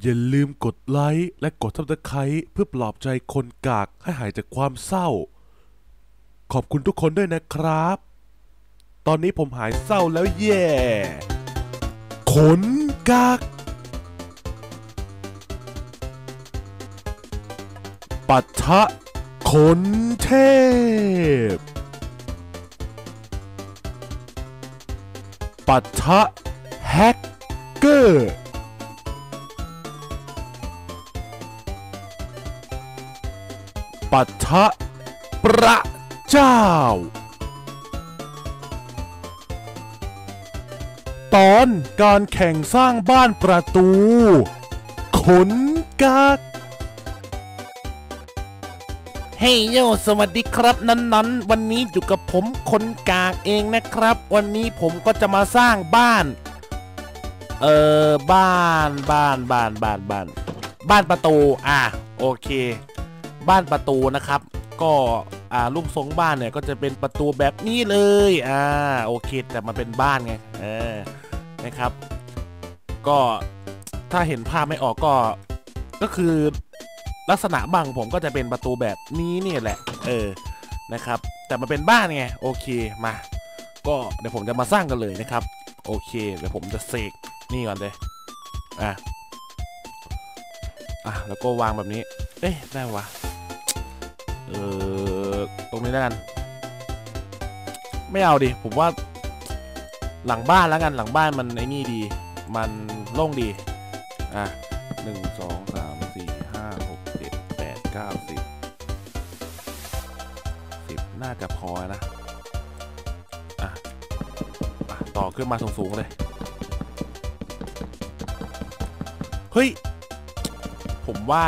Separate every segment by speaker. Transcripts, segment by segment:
Speaker 1: อย่าลืมกดไลค์และกดซับสไครต์เพื่อปลอบใจคนกากให้หายจากความเศร้าขอบคุณทุกคนด้วยนะครับตอนนี้ผมหายเศร้าแล้วแย่ขนกากปัทะขนเทพปัทะแฮกเกอร์ปัทะพระเจ้าตอนการแข่งสร้างบ้านประตูขนกาก
Speaker 2: เฮ้ยโยสวัสดีครับนั้นวันนี้อยู่กับผมคนกากเองนะครับวันนี้ผมก็จะมาสร้างบ้านบ้านประตูโอเคบ้านประตูนะครับก็รูปทรงบ้านเนี่ยก็จะเป็นประตูแบบนี้เลยโอเคแต่มันเป็นบ้านไงนะครับก็ถ้าเห็นภาพไม่ออกก็คือลักษณะบ้านของผมก็จะเป็นประตูแบบนี้เนี่ยแหละนะครับแต่มันเป็นบ้านไงโอเคมาก็เดี๋ยวผมจะมาสร้างกันเลยนะครับโอเคเดี๋ยวผมจะเสกนี่ก่อนเลยแล้วก็วางแบบนี้ได้วะตรงนี้แล้วกันไม่เอาดิผมว่าหลังบ้านแล้วกันหลังบ้านมันไอ้นี่ดีมันโล่งดี1 2 3 4 5 6 7 8 9 10น่าจะพอนะต่อขึ้นมาสูงๆเลยเฮ้ยผมว่า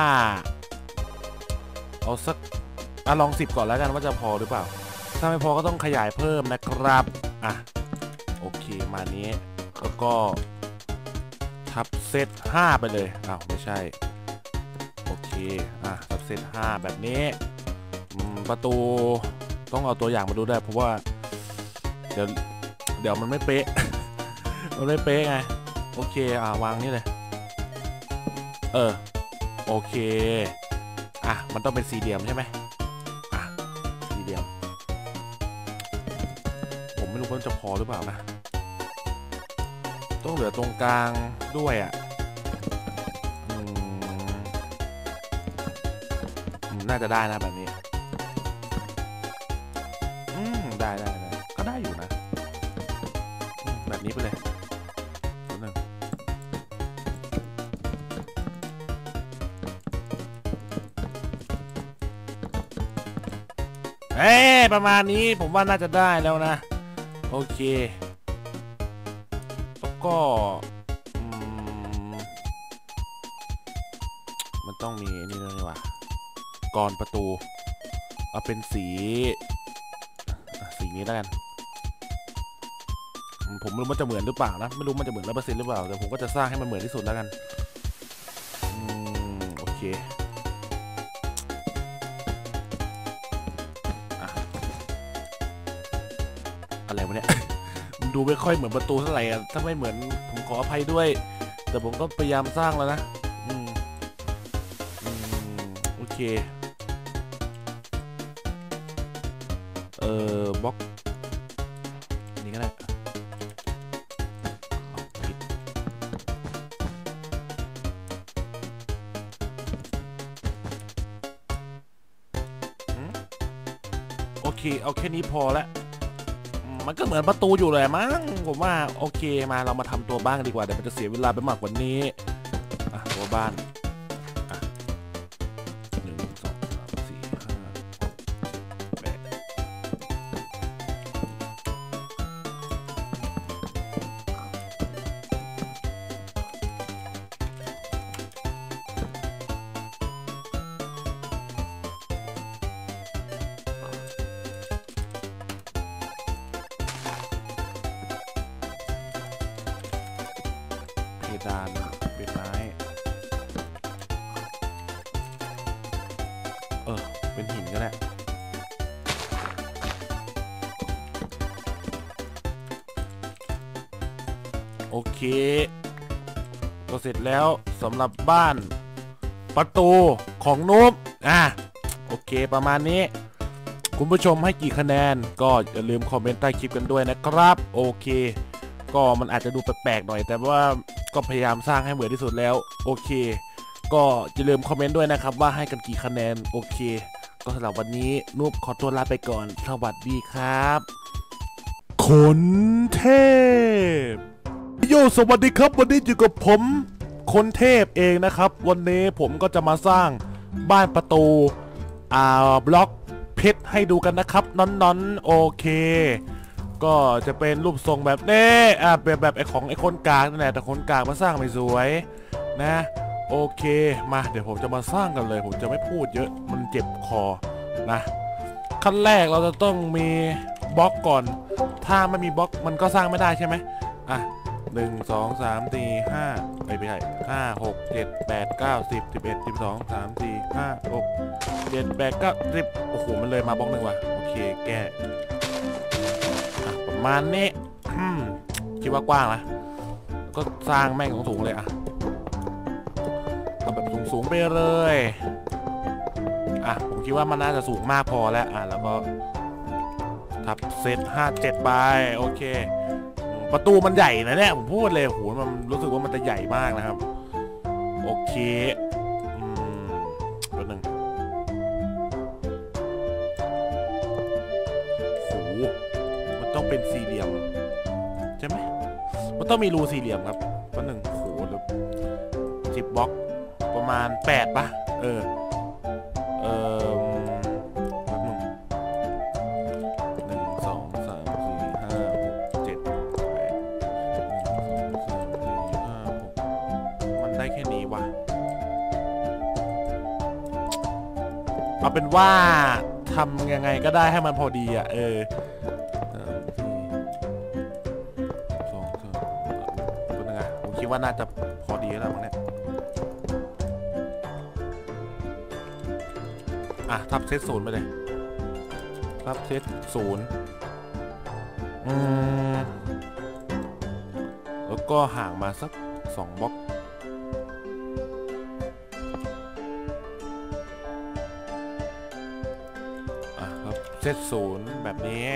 Speaker 2: เอาสักลอง10ก่อนแล้วกันว่าจะพอหรือเปล่าถ้าไม่พอก็ต้องขยายเพิ่มนะครับโอเคมานี้แล้วก็ทับเซต5ไปเลยไม่ใช่โอเคทับเซต5แบบนี้ประตูต้องเอาตัวอย่างมาดูได้เพราะว่าเดี๋ยวมันไม่เป๊ะ มันไม่เป๊ะไงโอเควางนี่เลยโอเคมันต้องเป็นสี่เหลี่ยมใช่ไหมสี่เหลี่ยมผมไม่รู้ว่าจะพอหรือเปล่านะต้องเหลือตรงกลางด้วยน่าจะได้นะแบบนี้ได้ก็ได้อยู่นะแบบนี้ไปเลยประมาณนี้ผมว่าน่าจะได้แล้วนะโอเคแล้วก็มันต้องมีนี่ด้วยนี่ว่ะกรประตูเอาเป็นสีนี้แล้วกันผมไม่รู้มันจะเหมือนหรือเปล่านะไม่รู้มันจะเหมือน100%หรือเปล่าแต่ผมก็จะสร้างให้มันเหมือนที่สุดแล้วกันโอเคอะไรวะเนี่ย ดูไม่ค่อยเหมือนประตูเท่าไหร่ถ้าไม่เหมือนผมขออภัยด้วยแต่ผมก็พยายามสร้างแล้วนะโอเคบล็อกนี่ก็ได้ผิดโอเคเอาแค่นี้พอแล้วมันก็เหมือนประตูอยู่เลยมั้งผมว่าโอเคมาเรามาทำตัวบ้านดีกว่าเดี๋ยวมันจะเสียเวลาไปมากกว่านี้ตัวบ้านดานเป็นไม้เป็นหินก็ได้โอเค ก็ก็เสร็จแล้วสำหรับบ้านประตูของนุ๊บโอเคประมาณนี้คุณผู้ชมให้กี่คะแนนก็อย่าลืมคอมเมนต์ใต้คลิปกันด้วยนะครับโอเคก็มันอาจจะดูแปลกๆหน่อยแต่ว่าก็พยายามสร้างให้เหมือนที่สุดแล้วโอเคก็อย่าลืมคอมเมนต์ด้วยนะครับว่าให้กันกี่คะแนนโอเคก็สำหรับวันนี้นุ๊บขอตัวลาไปก่อนสวัสดีครับ
Speaker 1: คนเทพโยสวัสดีครับวันนี้อยู่กับผมคนเทพเองนะครับวันนี้ผมก็จะมาสร้างบ้านประตูบล็อกเพชรให้ดูกันนะครับน้อนๆโอเคก็จะเป็นรูปทรงแบบนี้แบบไอของไอคนกลางนั่นแหละแต่คนกลางมาสร้างไม่สวยนะโอเคมาเดี๋ยวผมจะมาสร้างกันเลยผมจะไม่พูดเยอะมันเจ็บคอนะขั้นแรกเราจะต้องมีบล็อกก่อนถ้าไม่มีบล็อกมันก็สร้างไม่ได้ใช่ไหม1 2 3 4 5ไม่ใช่5 6 7 8 9 10 11 12 13 14 15 16 17 18 9 10โอ้โหมันเลยมาบล็อกหนึ่งว่ะโอเคแก้ประมาณนี้คิดว่ากว้างนะก็สร้างแม่งสูงเลยเอาแบบสูงไปเลยผมคิดว่ามันน่าจะสูงมากพอแล้วแล้วก็ทับเซต57ไปโอเคประตูมันใหญ่นะเนี่ยผมพูดเลยโหมันรู้สึกว่ามันจะใหญ่มากนะครับโอเคตัวหนึ่งโหมันต้องเป็นสี่เหลี่ยมใช่ไหมมันต้องมีรูสี่เหลี่ยมครับตัวหนึ่งโห10 บล็อกประมาณ8ป่ะแค่นี้วะเอาเป็นว่าทำยังไงก็ได้ให้มันพอดีตัวนึงผมคิดว่าน่าจะพอดีแล้วมั้งเนี่ยทับเซต0ไปเลยทับเซต0แล้วก็ห่างมาสัก2 บล็อกเซต0แบบนี้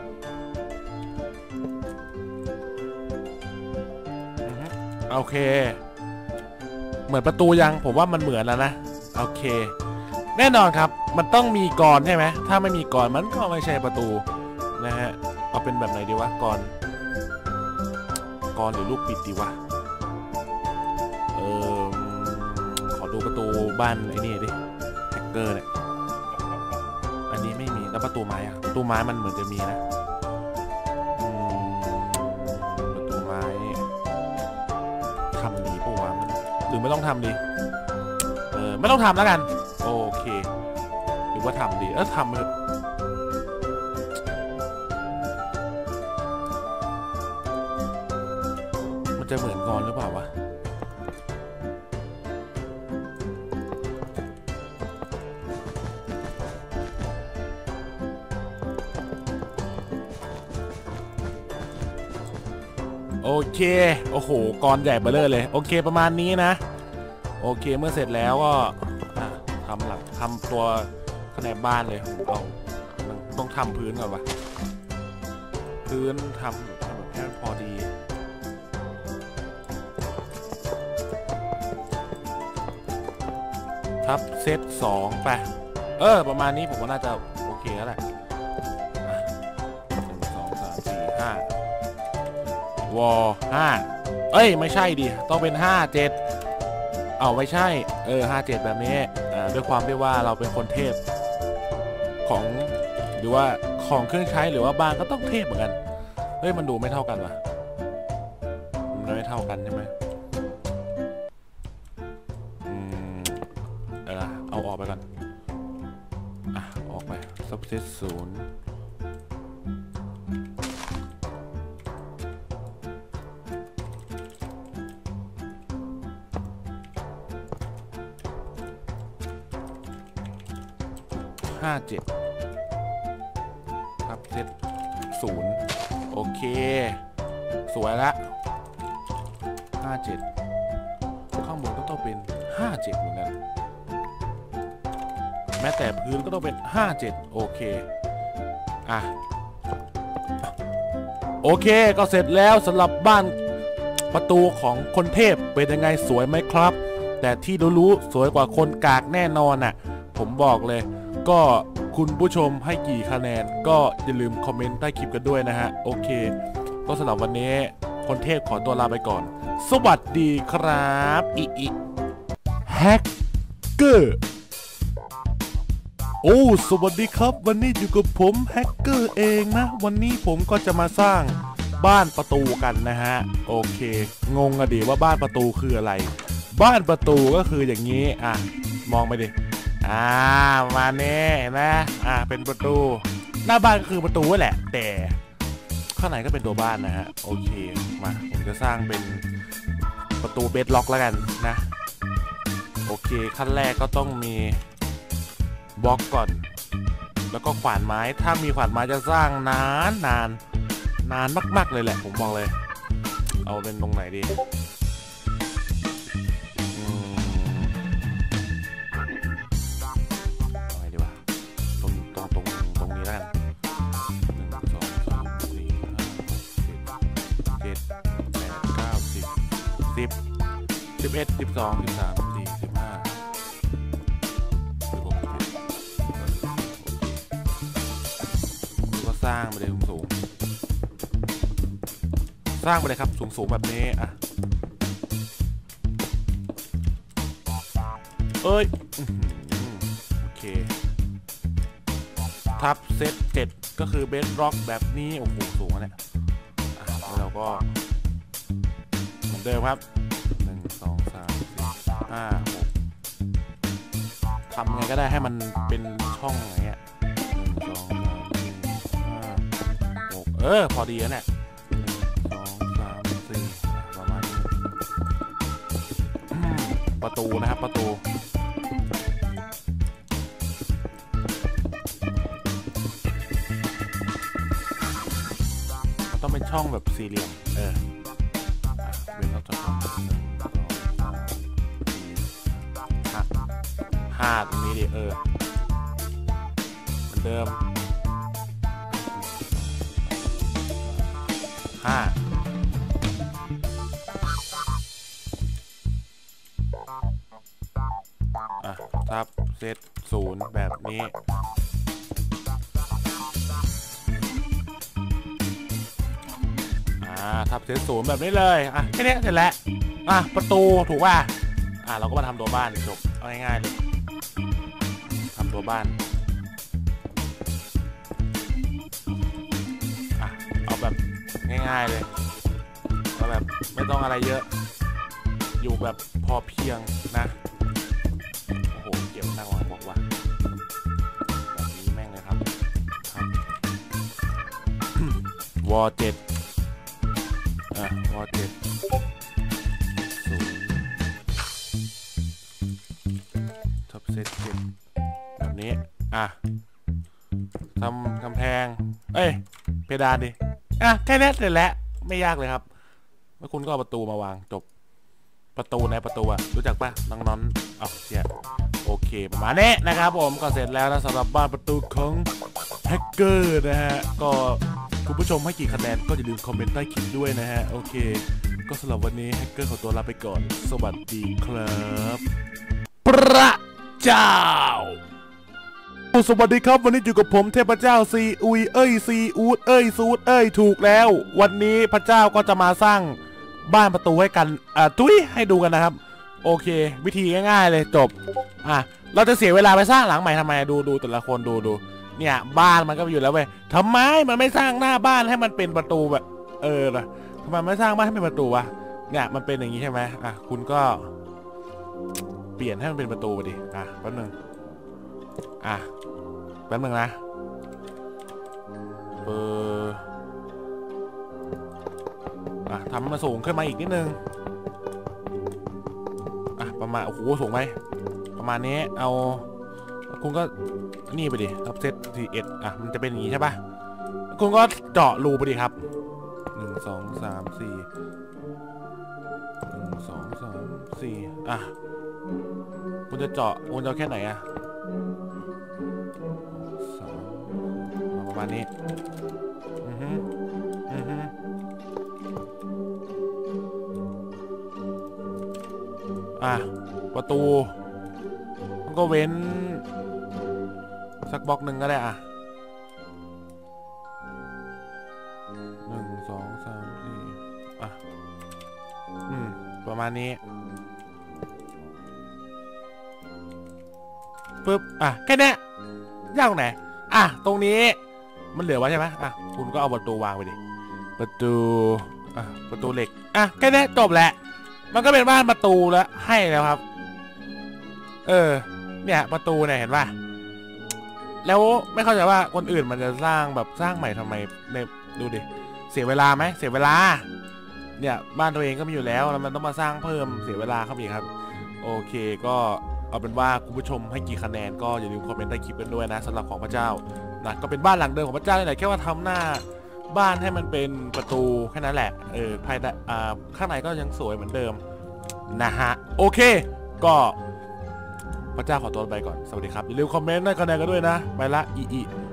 Speaker 1: โอเคเหมือนประตูยังผมว่ามันเหมือนแล้วนะโอเคแน่นอนครับมันต้องมีกรใช่ไหมถ้าไม่มีกรมันก็ไม่ใช่ประตูนะฮะเอาเป็นแบบไหนดีวะกรหรือลูกปิดดีวะขอดูประตูบ้านไอ้นี่ดิแฮกเกอร์เนี่ยอันนี้ไม่มีแล้วประตูไม้ประตูไม้มันเหมือนจะมีนะประตูไม้ทำดีปะวะมันหรือไม่ต้องทำดีไม่ต้องทำแล้วกันโอเคหรือว่าทำดีทำเถอะมันจะเหมือนกรหรือเปล่าวะโอเคโอ้โหกรใหญ่เบ้อเร่อเลยโอเคประมาณนี้นะโอเคเมื่อเสร็จแล้วก็ทำตัวแผนกบ้านเลยต้องทำพื้นก่อนวะพื้นทำแบบให้พอดีทับเซต2ไปประมาณนี้ผมว่าน่าจะโอเคแล้วแหละ1 2 3 4 5วอ5ไม่ใช่ดิต้องเป็น5 7ไม่ใช่57แบบนี้ด้วยความที่ว่าเราเป็นคนเทพของหรือว่าของเครื่องใช้หรือว่าบ้านก็ต้องเทพเหมือนกันมันดูไม่เท่ากันวะมันไม่เท่ากันใช่ไหมเอาออกไปก่อนออกไปซับเซต057ครับเซต0โอเคสวยละ57
Speaker 2: 57เหมือนกันแม้แต่พื้นก็ต้องเป็น57โอเคอ่ะโอเคก็เสร็จแล้วสำหรับบ้านประตูของคนเทพเป็นยังไงสวยไหมครับแต่ที่รู้ๆสวยกว่าคนกากแน่นอนอ่ะผมบอกเลยก็คุณผู้ชมให้กี่คะแนนก็อย่าลืมคอมเมนต์ใต้คลิปกันด้วยนะฮะโอเคก็สำหรับวันนี้คนเทพขอตัวลาไปก่อนสวัสดีครับอีแฮกเกอร์โอ้สวัสดีครับวันนี้อยู่กับผมแฮกเกอร์เองนะวันนี้ผมก็จะมาสร้างบ้านประตูกันนะฮะโอเคงงอะดิว่าบ้านประตูคืออะไรบ้านประตูก็คืออย่างนี้อ่ะมองไปดิมาเน่นะเป็นประตูหน้าบ้านก็คือประตูแหละแต่ข้างในก็เป็นตัวบ้านนะฮะโอเคมาผมจะสร้างเป็นประตูเบดล็อกแล้วกันนะโอเคขั้นแรกก็ต้องมีบล็อกก่อนแล้วก็ขวานไม้ถ้ามีขวานไม้จะสร้างนานมากๆเลยแหละผมบอกเลยเอาเป็นตรงไหนดีเอาไงดีวะตรงนี้แล้วกัน1 2 3 4 5 6 7 8 9 10 11 12 13 14 15สร้างไปเลยสูงสร้างไปเลยครับสูงแบบนี้อ่ะเอ้ยโอเคทับเซต7ก็คือเบสร็อกแบบนี้โอ้โหสูงเนี่ยแล้วเราก็เหมือนเดิมครับ1 2 3 4 5 6ทำไงก็ได้ให้มันเป็นช่องอย่างเงี้ยพอดีแล้วเนี่ย1 2 3 4ประมาณนี้ประตูนะครับประตูมันต้องเป็นช่องแบบสี่เหลี่ยมเป็นช่อง1 2 3 4 5ตรงนี้ดิเหมือนเดิมทับเซต0แบบนี้ทับเซต0แบบนี้เลยแค่นี้เสร็จแล้วประตูถูกป่ะเราก็มาทำตัวบ้านจบเอาง่ายๆเลยทำตัวบ้านเอาแบบง่ายๆเลยเอาแบบไม่ต้องอะไรเยอะอยู่แบบพอเพียงนะโอ้โหเก็บหน้าของบอกว่าแบบนี้แม่งเลยครับวอ7วอ7 0ทับเซต7แบบนี้ทำกำแพงเพดานดิแค่นี้เสร็จแล้วไม่ยากเลยครับแล้วคุณก็เอาประตูมาวางจบประตูในประตูรู้จักป่ะน้องเชี่ยโอเคประมาณนี้นะครับผมก็เสร็จแล้วนะสำหรับบ้านประตูของแฮกเกอร์นะฮะก็คุณผู้ชมให้กี่คะแนนก็อย่าลืมคอมเมนต์ใต้คลิปด้วยนะฮะโอเคก็สำหรับวันนี้แฮกเกอร์ขอตัวลาไปก่อนสวัสดีครับพระเจ้าสวัสดีครับวันนี้อยู่กับผมเทพเจ้าซีอุยซีอูดซูดถูกแล้ววันนี้พระเจ้าก็จะมาสร้างบ้านประตูให้กันให้ดูกันนะครับโอเควิธีง่ายๆเลยจบเราจะเสียเวลาไปสร้างหลังใหม่ทำไมดูแต่ละคนดูเนี่ยบ้านมันก็อยู่แล้วเว้ยทำไมมันไม่สร้างหน้าบ้านให้มันเป็นประตูแบบทำไมไม่สร้างบ้านให้เป็นประตูวะเนี่ยมันเป็นอย่างนี้ใช่ไหมคุณก็เปลี่ยนให้มันเป็นประตูไปดิแป๊บนึงนะทำมาสูงขึ้นมาอีกนิดนึงประมาณโอ้โหสูงไหมประมาณนี้เอาคุณก็นี่ไปดิทับเซต41มันจะเป็นอย่างนี้ใช่ปะคุณก็เจาะรูไปดิครับ1 2 3 4 1 2 3 4 คุณจะเจาะคุณจะเอาแค่ไหนอะสองประมาณนี้อือฮึอือฮึประตูมันก็เว้นสักบล็อกหนึ่งก็ได้อะ1 2 3 4ประมาณนี้ปึ๊บแค่นี้ยากตรงไหนตรงนี้มันเหลือไว้ใช่ไหมคุณก็เอาประตูวางไปดิประตูประตูเหล็กแค่นี้จบแหละมันก็เป็นบ้านประตูแล้วให้แล้วครับเนี่ยประตูเนี่ยเห็นป่ะแล้วไม่เข้าใจว่าคนอื่นมันจะสร้างแบบสร้างใหม่ทำไมเนี่ยดูดิเสียเวลาไหมเสียเวลาเนี่ยบ้านตัวเองก็มีอยู่แล้วมันต้องมาสร้างเพิ่มเสียเวลาเข้าไปครับโอเคก็เอาเป็นว่าคุณผู้ชมให้กี่คะแนนก็อย่าลืมคอมเมนต์ใต้คลิปกันด้วยนะสำหรับของพระเจ้านะก็เป็นบ้านหลังเดิมของพระเจ้านี่แหละแค่ว่าทำหน้าบ้านให้มันเป็นประตูแค่นั้นแหละภายในข้างในก็ยังสวยเหมือนเดิมนะฮะโอเคก็พระเจ้าขอตัวไปก่อนสวัสดีครับอย่าลืมคอมเมนต์ใต้คะแนนกันด้วยนะไปละอี